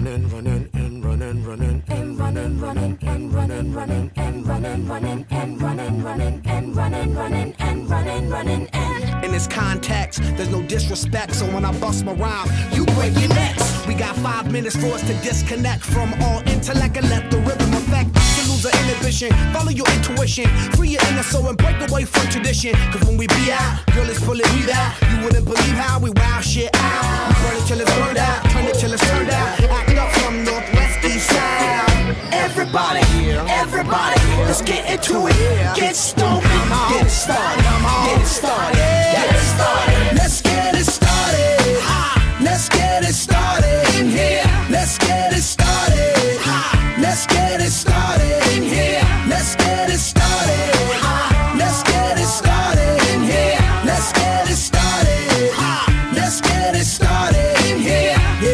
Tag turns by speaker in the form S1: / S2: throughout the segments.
S1: running, running, and running, running, and running, running, and running, running, and running, running, and running, running, and running, running, and running, running, and.
S2: In this context, there's no disrespect, so when I bust my rhyme, you break your necks. We got 5 minutes for us to disconnect from all intellect and let the rhythm affect. To lose our inhibition, follow your intuition, free your inner soul and break away from tradition. Cause when we be out, girl, it's pulling me out. You wouldn't believe how we wow shit out. We burn it till it's burned out, turn it till it's turned out. Act up from northwest, east side.
S3: Everybody, everybody, let's get into it. Get stoked, get it started, get it started, get it started. Let's get it started. Let's get it started in here. Let's get it started. Let's get it started in here. Let's get it started. Let's get it started in here. Let's get it started. Let's get it started in here.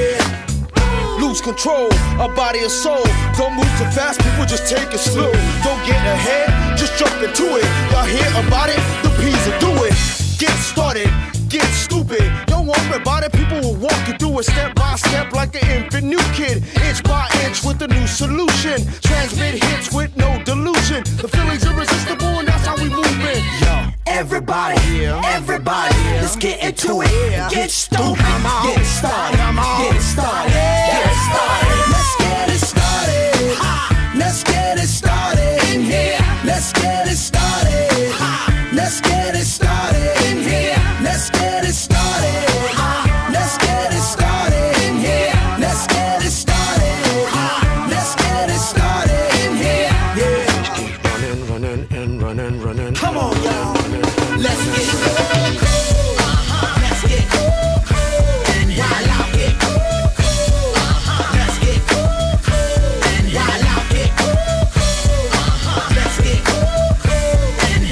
S4: Yeah. Lose control, a body and soul. Don't move too fast, people just take it slow. Don't get ahead, just jump into it. Y'all hear about it? The P's will do it. Get started, get stupid. Don't worry about it, people will walk you through it step by step like an infant new kid. Inch by inch with a new solution. Transmit hits with no delusion. The feeling's irresistible and that's how we move it. Yo.
S3: Everybody, everybody, let's get into it. Get stoked, get it started, get it started, get it started. Let's get it started. Let's get it started in here. Let's get it started. Let's get it started in here. Let's get it started. Let's get it started in here. Let's get it started. Let's get it started in here.
S1: Keep running, running, and running, running.
S3: Come on, y'all. Let's get cool. Let's get cool. And while I get cool. Let's get cool. And while I get cool. Let's get cool. And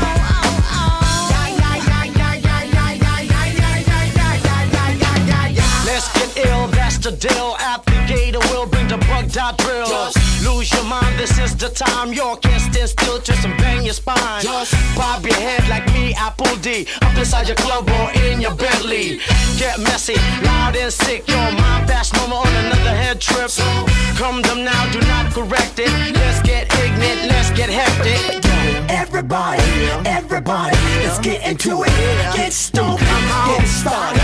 S5: let's get ill, that's the deal. Applicator will bring the bugged out drill. Lose your mind, this is the time. You can't stand still, twist and bang your spine. Bob your head like me, Apple D. Up inside your club or in your Bentley. Get messy, loud and sick. Your mind fast, no more on another head trip. Come them now, do not correct it. Let's get ignorant, let's get hectic.
S3: everybody, everybody, let's get into it. Get stoked, get it started.